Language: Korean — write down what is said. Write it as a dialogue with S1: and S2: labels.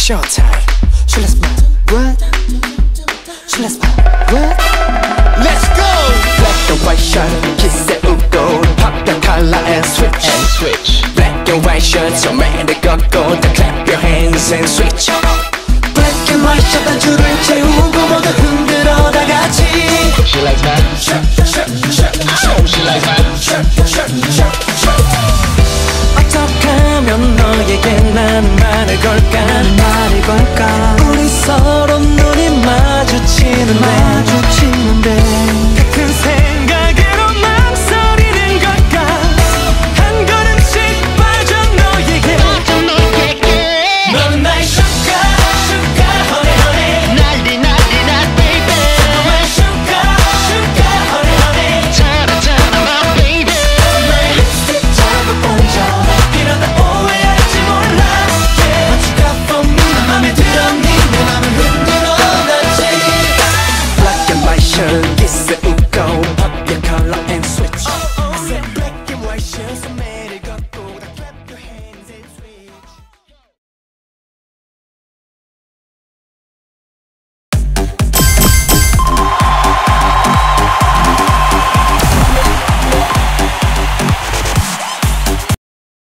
S1: showtime. So let's go. What? So let's go. What? Let's go. Black and white shirt, 기세우고 pop your color and switch. Black and white shirt, so man the go then clap your hands and switch. Black and white shirt 한 줄을 채우고 모두 흔들어 다 같이. She likes that. She likes that. 어떻게 하면 너에게 나는 말을 걸까? 우리 서로 눈이 마주치는데